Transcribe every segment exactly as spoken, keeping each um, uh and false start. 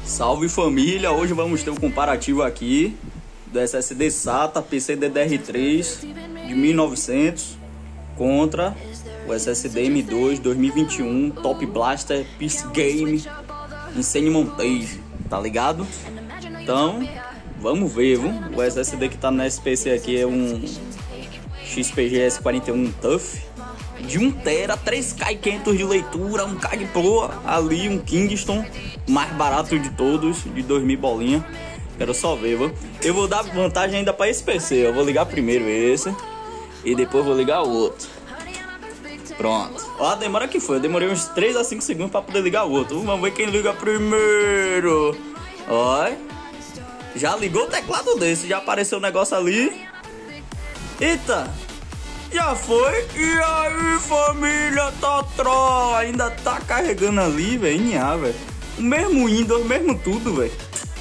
Salve família, hoje vamos ter um comparativo aqui do S S D SATA P C D D R três de mil e novecentos contra o S S D M dois dois mil e vinte e um Top Blaster P C Game Insane Montage, tá ligado? Então, vamos ver, viu? O S S D que tá no S P C aqui é um X P G S quarenta e um TUF de um tera, três K e quinhentos de leitura, um K de Pro, ali um Kingston, mais barato de todos, de dois mil bolinha. Quero só ver, viu? Eu vou dar vantagem ainda para esse P C. Eu vou ligar primeiro esse e depois vou ligar o outro. Pronto. Ó, a demora que foi. Eu demorei uns três a cinco segundos para poder ligar o outro. Vamos ver quem liga primeiro. Ó, já ligou o teclado desse, já apareceu o negócio ali. Eita! Já foi. E aí, família, tá tro, ainda tá carregando ali, velho. velho. O mesmo Windows, o mesmo tudo, velho.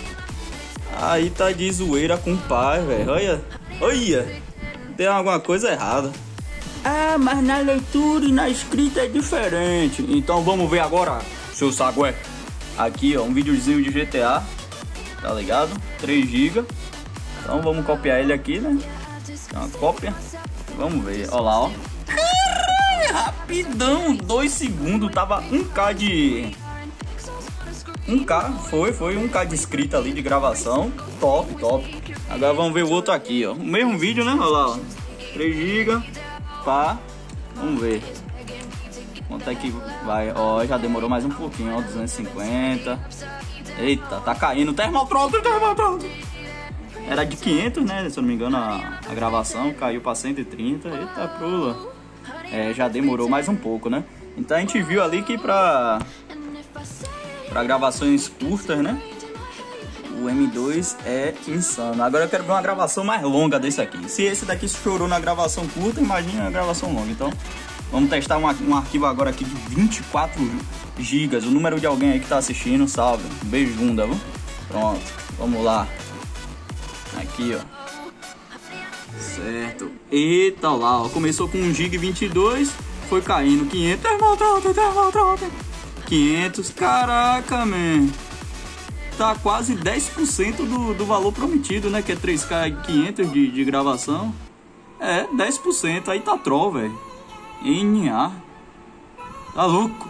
Aí tá de zoeira com o pai, velho. Olha, olha. Tem alguma coisa errada. Ah, mas na leitura e na escrita é diferente. Então vamos ver agora, seu sagué. Aqui, ó, um videozinho de G T A. Tá ligado? três gigas. Então vamos copiar ele aqui, né? Tem uma cópia. Vamos ver, olha lá, ó. Rapidão, dois segundos, tava um K de... um K, foi, foi um K de escrita ali, de gravação. Top, top. Agora vamos ver o outro aqui, ó. O mesmo vídeo, né, olha lá, ó. três gigas, pá. Vamos ver. Quanto é que vai, ó, já demorou mais um pouquinho, ó, duzentos e cinquenta. Eita, tá caindo, termotrônico, termotrônico. Era de quinhentos, né? Se eu não me engano, a, a gravação caiu para cento e trinta. Eita, prula. É, já demorou mais um pouco, né? Então a gente viu ali que para para gravações curtas, né? O M dois é insano. Agora eu quero ver uma gravação mais longa desse aqui. Se esse daqui chorou na gravação curta, imagina a gravação longa. Então vamos testar um, um arquivo agora aqui de vinte e quatro gigas. O número de alguém aí que tá assistindo, salve. Beijunda, viu? Pronto, vamos lá. Aqui, ó. Certo. Eita, lá, ó. Começou com um giga e vinte e dois. Foi caindo. quinhentos. Termotrônico, termotrônico. quinhentos. Caraca, man. Tá quase dez por cento do, do valor prometido, né? Que é três K e quinhentos de, de gravação. É, dez por cento. Aí tá troll, velho. N A. Tá louco.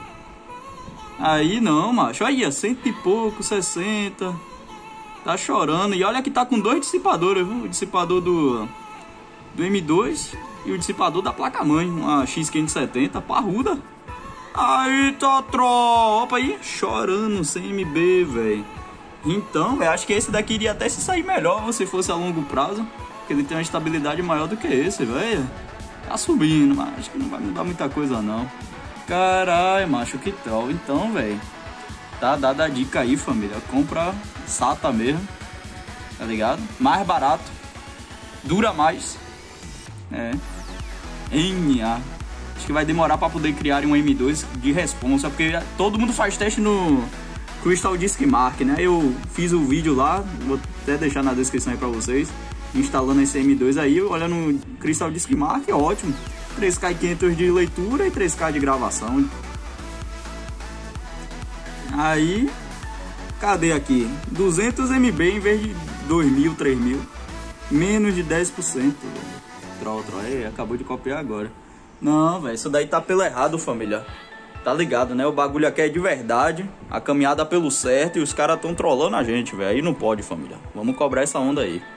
Aí não, macho. Aí, ó. Cento e pouco, sessenta. Tá chorando. E olha que tá com dois dissipadores, viu? O dissipador do, do M dois e o dissipador da placa-mãe. Uma X quinhentos e setenta, parruda. Aí, tá tro. Opa aí, chorando, sem M B, velho. Então, eu acho que esse daqui iria até se sair melhor se fosse a longo prazo. Porque ele tem uma estabilidade maior do que esse, velho. Tá subindo, mas acho que não vai mudar muita coisa, não. Caralho, macho, que troll. Então, velho, tá dada a dica aí, família. Compra SATA mesmo, tá ligado? Mais barato, dura mais. É. N A. Acho que vai demorar pra poder criar um M dois de responsa, porque todo mundo faz teste no Crystal Disk Mark, né? Eu fiz o vídeo lá, vou até deixar na descrição aí pra vocês, instalando esse M dois aí, olhando no Crystal Disk Mark, é ótimo. três K e quinhentos de leitura e três K de gravação. Aí, cadê aqui? duzentos megabytes em vez de dois mil, três mil. Menos de dez por cento. Troll, troll. Ei, acabou de copiar agora. Não, velho, isso daí tá pelo errado, família. Tá ligado, né? O bagulho aqui é de verdade. A caminhada pelo certo e os caras tão trollando a gente, velho. Aí não pode, família. Vamos cobrar essa onda aí.